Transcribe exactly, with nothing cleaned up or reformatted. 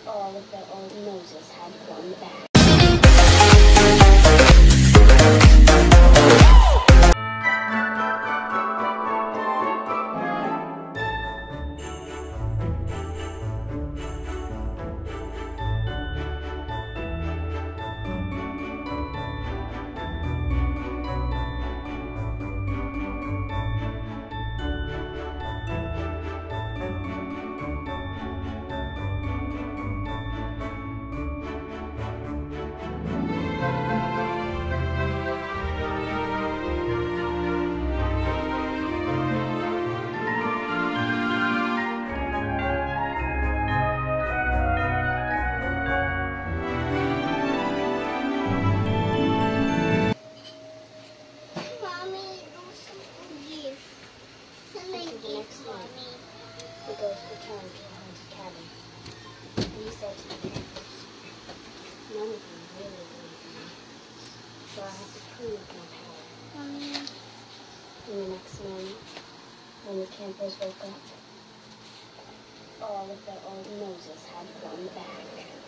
all of their old noses had grown back. The ghost returned to the haunted cabin. And he said to the characters, none of you really believe in me, so I have to prove my power. Mommy. And the next morning, when the campers woke up, all of their old noses had grown back.